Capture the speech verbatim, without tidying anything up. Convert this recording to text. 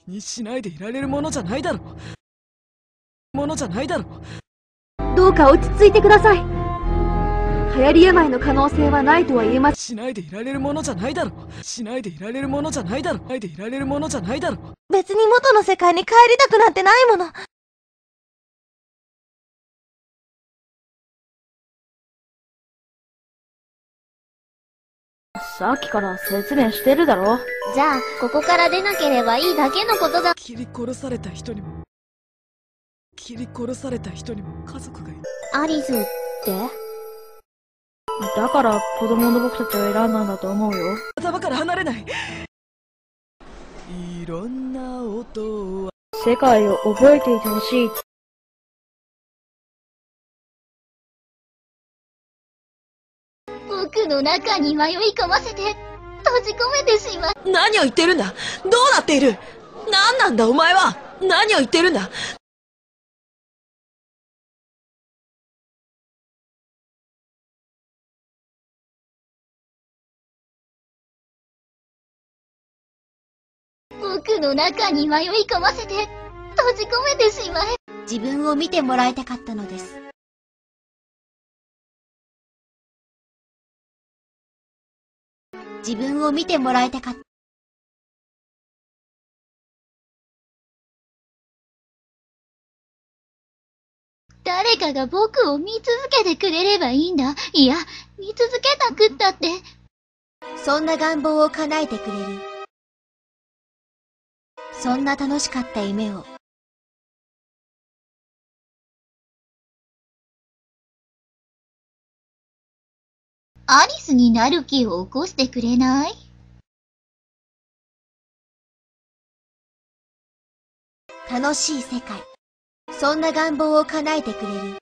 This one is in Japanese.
気にしないでいられるものじゃないだろものじゃないだろ。 どうか落ち着いてください。流行り病の可能性はないとは言えません。 しないでいられるものじゃないだろしないでいられるものじゃないだろないでいられるものじゃないだろ。 別に元の世界に帰りたくなんてないもの。 さっきから説明してるだろ。 じゃあ、ここから出なければいいだけのことだ。 切り殺された人にも切り殺された人にも家族がいる。 アリスってだから子供の僕たちを選んだんだと思うよ。 頭から離れない。いろんな音は世界を覚えていてほしい。 僕の中に迷い込ませて閉じ込めてしまう。 何を言ってるんだ。どうなっている。何なんだお前は。何を言ってるんだ。 僕の中に迷い込ませて閉じ込めてしまえ。 自分を見てもらいたかったのです。自分を見てもらいたかった。 誰かが僕を見続けてくれればいいんだ。いや、見続けなくったって。 そんな願望を叶えてくれる。そんな楽しかった夢を。 アリスになる気を起こしてくれない？ 楽しい世界。そんな願望を叶えてくれる。